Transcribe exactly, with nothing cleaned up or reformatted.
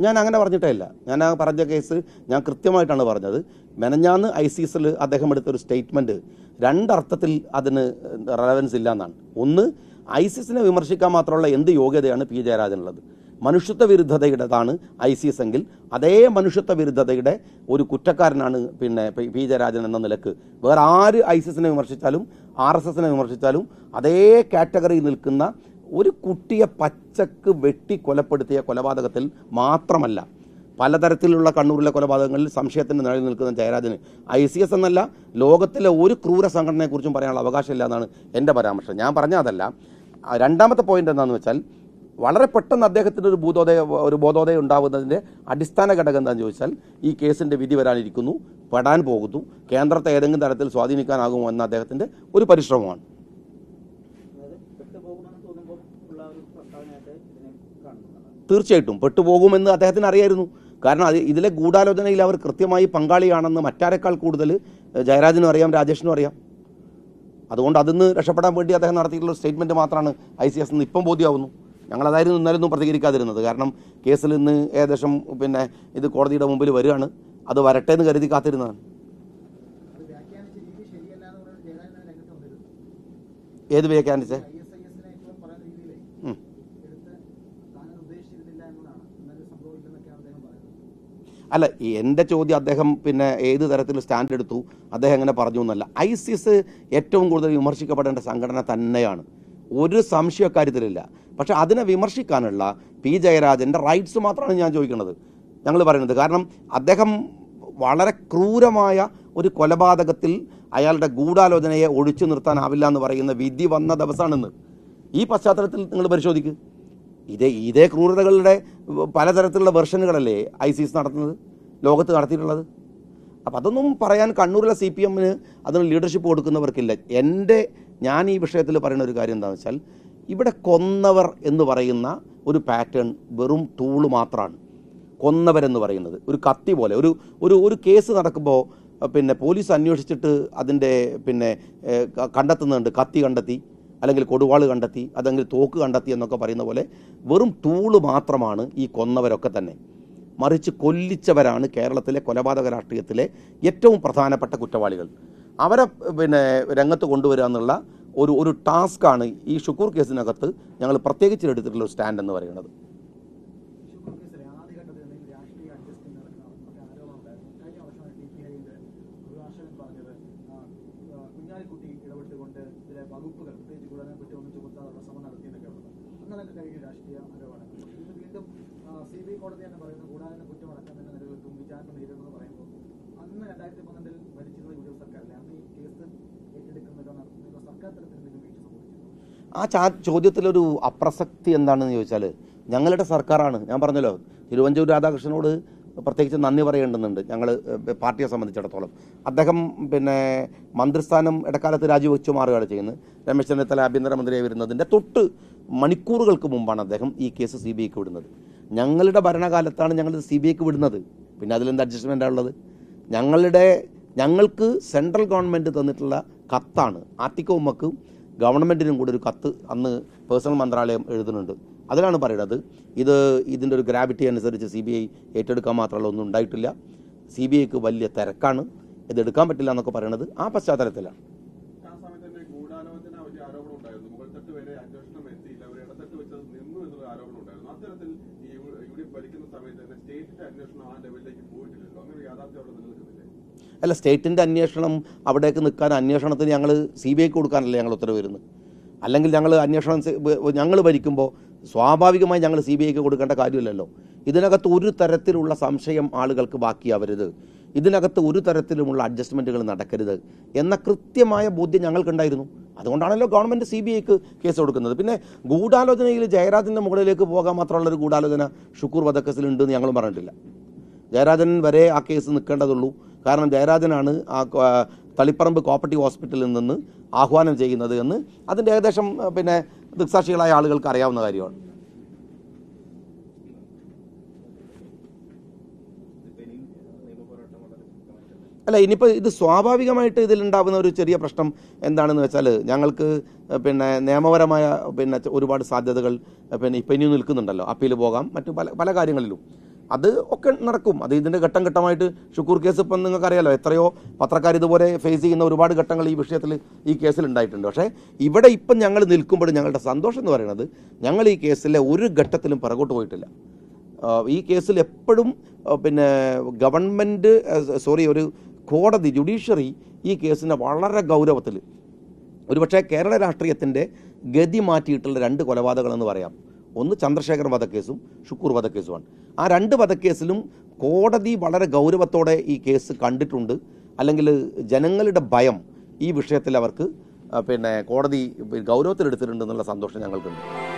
ഞാൻ അങ്ങനെ പറഞ്ഞിട്ടേ ഇല്ല. ഞാൻ ആ പറഞ്ഞ കേസ് ഞാൻ കൃത്യമായിട്ടാണ് പറഞ്ഞത്. മെനഞ്ഞാന്ന് ഐ സി എസിൽ അദ്ദേഹം എടുത്തൊരു സ്റ്റേറ്റ്മെൻറ്റ് രണ്ടർത്ഥത്തിൽ അതിന് റെലവൻസ് ഇല്ല എന്നാണ്. ഒന്ന്, ഐ സി എസിനെ വിമർശിക്കാൻ മാത്രമുള്ള എന്ത് യോഗ്യതയാണ് പി ജയരാജനുള്ളത്? മനുഷ്യത്വ വിരുദ്ധതയുടേതാണ് ഐ സി എസ് എങ്കിൽ അതേ മനുഷ്യത്വ വിരുദ്ധതയുടെ ഒരു കുറ്റക്കാരനാണ് പിന്നെ പി ജയരാജൻ എന്ന നിലക്ക് വേറെ ആര് ഐ സി എസിനെ വിമർശിച്ചാലും ആർ എസ് എസിനെ വിമർശിച്ചാലും അതേ കാറ്റഗറിയിൽ നിൽക്കുന്ന ഒരു കുട്ടിയെ പച്ചക്ക് വെട്ടി കൊലപ്പെടുത്തിയ കൊലപാതകത്തിൽ മാത്രമല്ല, പലതരത്തിലുള്ള കണ്ണൂരിലെ കൊലപാതകങ്ങളിൽ സംശയത്തിന് നിഴലിൽ നിൽക്കുന്ന ജയരാജന് ഐ സി എസ് എന്നല്ല ലോകത്തിലെ ഒരു ക്രൂര സംഘടനയെക്കുറിച്ചും പറയാനുള്ള അവകാശമില്ല എന്നാണ് എൻ്റെ പരാമർശം. ഞാൻ പറഞ്ഞ അതല്ല. രണ്ടാമത്തെ പോയിന്റ് എന്താണെന്ന് വെച്ചാൽ, വളരെ പെട്ടെന്ന് അദ്ദേഹത്തിന് ഒരു ബോധോദയ ഒരു ബോധോദയം ഉണ്ടാകുന്നതിൻ്റെ അടിസ്ഥാന ഘടകം എന്താണെന്ന് ചോദിച്ചാൽ, ഈ കേസിൻ്റെ വിധി വരാനിരിക്കുന്നു, പെടാൻ പോകുന്നു, കേന്ദ്രത്തെ ഏതെങ്കിലും തരത്തിൽ സ്വാധീനിക്കാനാകുമോ എന്ന അദ്ദേഹത്തിൻ്റെ ഒരു പരിശ്രമമാണ്. തീർച്ചയായിട്ടും പെട്ടുപോകുമെന്ന് അദ്ദേഹത്തിന് അറിയായിരുന്നു. കാരണം അത് ഇതിലെ ഗൂഢാലോചനയിൽ അവർ കൃത്യമായി പങ്കാളിയാണെന്ന് മറ്റാരെക്കാൾ കൂടുതൽ ജയരാജനും അറിയാം, രാജേഷിനും അറിയാം. അതുകൊണ്ട് അതിന്ന് രക്ഷപ്പെടാൻ വേണ്ടി അദ്ദേഹം നടത്തിയിട്ടുള്ള സ്റ്റേറ്റ്മെൻറ്റ് മാത്രമാണ് ഐ സി എസ് എന്ന് ഇപ്പം ബോധ്യമാവുന്നു. ഞങ്ങളതായിരുന്നു ഇന്നലെയൊന്നും പ്രതികരിക്കാതിരുന്നത്. കാരണം കേസിൽ നിന്ന് ഏകദേശം പിന്നെ ഇത് കോടതിയുടെ മുമ്പിൽ വരികയാണ്, അത് വരട്ടെ എന്ന് കരുതി കാത്തിരുന്നതാണ്. ഏത് വ്യാഖ്യാനിച്ചേ? അല്ല, എൻ്റെ ചോദ്യം അദ്ദേഹം പിന്നെ ഏത് തരത്തിൽ സ്റ്റാൻഡ് എടുത്തു, അദ്ദേഹം എങ്ങനെ പറഞ്ഞു എന്നല്ല. ഐ സി എസ് ഏറ്റവും കൂടുതൽ വിമർശിക്കപ്പെടേണ്ട സംഘടന തന്നെയാണ്, ഒരു സംശയ കാര്യത്തിലില്ല. പക്ഷെ അതിനെ വിമർശിക്കാനുള്ള പി ജയരാജൻ്റെ റൈറ്റ്സ് മാത്രമാണ് ഞാൻ ചോദിക്കുന്നത്, ഞങ്ങൾ പറയുന്നത്. കാരണം അദ്ദേഹം വളരെ ക്രൂരമായ ഒരു കൊലപാതകത്തിൽ അയാളുടെ ഗൂഢാലോചനയെ ഒഴിച്ചു നിർത്താനാവില്ല എന്ന് പറയുന്ന വിധി വന്ന ദിവസമാണെന്ന്. ഈ പശ്ചാത്തലത്തിൽ നിങ്ങൾ പരിശോധിക്കുക, ഇതേ ഇതേ ക്രൂരതകളുടെ പലതരത്തിലുള്ള വെർഷനുകളല്ലേ ഐ സി എസ് നടത്തുന്നത്, ലോകത്ത് നടത്തിയിട്ടുള്ളത്. അപ്പം അതൊന്നും പറയാൻ കണ്ണൂരിലെ സി പി എമ്മിന് അതിന് ലീഡർഷിപ്പ് കൊടുക്കുന്നവർക്കില്ല. എൻ്റെ ഞാൻ ഈ വിഷയത്തിൽ പറയുന്ന ഒരു കാര്യം എന്താണെന്ന് വെച്ചാൽ, ഇവിടെ കൊന്നവർ എന്ന് പറയുന്ന ഒരു പാറ്റേൺ വെറും ടൂള് മാത്രമാണ്. കൊന്നവരെന്ന് പറയുന്നത് ഒരു കത്തി പോലെ ഒരു ഒരു ഒരു കേസ് നടക്കുമ്പോൾ പിന്നെ പോലീസ് അന്വേഷിച്ചിട്ട് അതിൻ്റെ പിന്നെ കണ്ടെത്തുന്നുണ്ട്, കത്തി കണ്ടെത്തി, അല്ലെങ്കിൽ കൊടുവാൾ കണ്ടെത്തി, അല്ലെങ്കിൽ തോക്ക് കണ്ടെത്തി എന്നൊക്കെ പറയുന്ന പോലെ വെറും ടൂള് മാത്രമാണ് ഈ കൊന്നവരൊക്കെ തന്നെ. മറിച്ച് കൊല്ലിച്ചവരാണ് കേരളത്തിലെ കൊലപാതക രാഷ്ട്രീയത്തിലെ ഏറ്റവും പ്രധാനപ്പെട്ട കുറ്റവാളികൾ. അവരെ പിന്നെ രംഗത്ത് കൊണ്ടുവരിക എന്നുള്ള ഒരു ഒരു ടാസ്ക്കാണ് ഈ ഷുക്കൂർ കേസിനകത്ത് ഞങ്ങൾ പ്രത്യേകിച്ച് എടുത്തിട്ടുള്ള ഒരു സ്റ്റാൻഡ് എന്ന് പറയുന്നത്. ആ ചാ ചോദ്യത്തിലൊരു അപ്രസക്തി എന്താണെന്ന് ചോദിച്ചാൽ, ഞങ്ങളുടെ സർക്കാരാണ്, ഞാൻ പറഞ്ഞല്ലോ തിരുവഞ്ചൂർ രാധാകൃഷ്ണനോട് പ്രത്യേകിച്ച് നന്ദി പറയേണ്ടതുണ്ട് ഞങ്ങൾ പാർട്ടിയെ സംബന്ധിച്ചിടത്തോളം. അദ്ദേഹം പിന്നെ മന്ത്രിസ്ഥാനം ഇടക്കാലത്ത് രാജിവെച്ചു മാറുകയാണ് ചെയ്യുന്നത്. രമേശ് ചെന്നിത്തല ആഭ്യന്തരമന്ത്രിയായി വരുന്നതിൻ്റെ തൊട്ട് മണിക്കൂറുകൾക്ക് മുമ്പാണ് അദ്ദേഹം ഈ കേസ് സി ബി ഐക്ക് വിടുന്നത്. ഞങ്ങളുടെ ഭരണകാലത്താണ് ഞങ്ങളിത് സി ബി ഐക്ക് വിടുന്നത്. പിന്നെ അതിലെന്ത് അഡ്ജസ്റ്റ്മെൻ്റാണ് ഉള്ളത്? ഞങ്ങളുടെ ഞങ്ങൾക്ക് സെൻട്രൽ ഗവൺമെൻറ് തന്നിട്ടുള്ള കത്താണ്. ആർട്ടിക്കോ ഉമ്മക്ക് ഗവൺമെൻറ്റിനും കൂടി ഒരു കത്ത് അന്ന് പേഴ്സണൽ മന്ത്രാലയം എഴുതുന്നുണ്ട്. അതിലാണ് പറയുന്നത് ഇത് ഇതിൻ്റെ ഒരു ഗ്രാവിറ്റി അനുസരിച്ച് സി ബി ഐ ഏറ്റെടുക്കാൻ മാത്രമുള്ള ഒന്നും ഉണ്ടായിട്ടില്ല, സി ബി ഐക്ക് വലിയ തിരക്കാണ്, ഇത് എടുക്കാൻ പറ്റില്ല എന്നൊക്കെ പറയുന്നത് ആ പശ്ചാത്തലത്തിലാണ്. അല്ല, സ്റ്റേറ്റിൻ്റെ അന്വേഷണം അവിടേക്ക് നിൽക്കാൻ അന്വേഷണത്തിന് ഞങ്ങൾ സി ബി ഐക്ക് കൊടുക്കാനല്ലേ ഞങ്ങൾ ഉത്തരവ് വരുന്നത്. അല്ലെങ്കിൽ ഞങ്ങൾ അന്വേഷണം ഞങ്ങൾ ഭരിക്കുമ്പോൾ സ്വാഭാവികമായി ഞങ്ങൾ സി ബി ഐക്ക് കൊടുക്കേണ്ട കാര്യമില്ലല്ലോ. ഇതിനകത്ത് ഒരു തരത്തിലുള്ള സംശയം ആളുകൾക്ക് ബാക്കിയാവരുത്, ഇതിനകത്ത് ഒരു തരത്തിലുമുള്ള അഡ്ജസ്റ്റ്മെൻറ്റുകൾ നടക്കരുത് എന്ന കൃത്യമായ ബോധ്യം ഞങ്ങൾക്കുണ്ടായിരുന്നു. അതുകൊണ്ടാണല്ലോ ഗവൺമെൻറ് സി ബി ഐക്ക് കേസ് കൊടുക്കുന്നത്. പിന്നെ ഗൂഢാലോചനയിൽ ജയരാജൻ്റെ മുകളിലേക്ക് പോകാൻ മാത്രമുള്ളൊരു ഗൂഢാലോചന ഷുക്കൂർ വധക്കേസിലുണ്ടെന്ന് ഞങ്ങളും പറഞ്ഞിട്ടില്ല. ജയരാജൻ വരെ ആ കേസ് നിൽക്കേണ്ടതുള്ളൂ. കാരണം ജയരാജനാണ് ആ തളിപ്പറമ്പ് കോപ്പറേറ്റീവ് ഹോസ്പിറ്റലിൽ നിന്ന് ആഹ്വാനം ചെയ്യുന്നത് എന്ന് അതിൻ്റെ ഏകദേശം പിന്നെ ദൃക്സാക്ഷികളായ ആളുകൾക്ക് അറിയാവുന്ന കാര്യമാണ്. അല്ല, ഇനിയിപ്പോൾ ഇത് സ്വാഭാവികമായിട്ട് ഇതിലുണ്ടാകുന്ന ഒരു ചെറിയ പ്രശ്നം എന്താണെന്ന് വെച്ചാൽ, ഞങ്ങൾക്ക് പിന്നെ നിയമപരമായ പിന്നെ ഒരുപാട് സാധ്യതകൾ പിന്നെ ഇപ്പം ഇനിയും നിൽക്കുന്നുണ്ടല്ലോ. അപ്പീൽ പോകാം, മറ്റു പല പല കാര്യങ്ങളിലും. അത് ഒക്കെ നടക്കും. അത് ഇതിൻ്റെ ഘട്ടം ഘട്ടമായിട്ട് ഷുക്കൂർ കേസ് ഇപ്പം നിങ്ങൾക്കറിയാലോ, എത്രയോ പത്രക്കാർ ഇതുപോലെ ഫേസ് ചെയ്യുന്ന ഒരുപാട് ഘട്ടങ്ങൾ ഈ വിഷയത്തിൽ ഈ കേസിൽ ഉണ്ടായിട്ടുണ്ട്. പക്ഷേ ഇവിടെ ഇപ്പം ഞങ്ങൾ നിൽക്കുമ്പോൾ ഞങ്ങളുടെ സന്തോഷം എന്ന് പറയുന്നത് ഞങ്ങൾ ഈ കേസിലെ ഒരു ഘട്ടത്തിലും പിറകോട്ട് പോയിട്ടില്ല. ഈ കേസിൽ എപ്പോഴും പിന്നെ ഗവൺമെൻറ് സോറി ഒരു കോടതി ജുഡീഷ്യറി ഈ കേസിനെ വളരെ ഗൗരവത്തിൽ, ഒരുപക്ഷെ കേരള രാഷ്ട്രീയത്തിൻ്റെ ഗതി മാറ്റിയിട്ടുള്ള രണ്ട് കൊലപാതകങ്ങളെന്ന് പറയാം. ഒന്ന് ചന്ദ്രശേഖർ വധക്കേസും ഷുക്കൂർ വധക്കേസുമാണ്. ആ രണ്ട് വധക്കേസിലും കോടതി വളരെ ഗൗരവത്തോടെ ഈ കേസ് കണ്ടിട്ടുണ്ട്. അല്ലെങ്കിൽ ജനങ്ങളുടെ ഭയം ഈ വിഷയത്തിൽ അവർക്ക് പിന്നെ കോടതി ഗൗരവത്തിലെടുത്തിട്ടുണ്ട് എന്നുള്ള സന്തോഷം ഞങ്ങൾക്കുണ്ട്.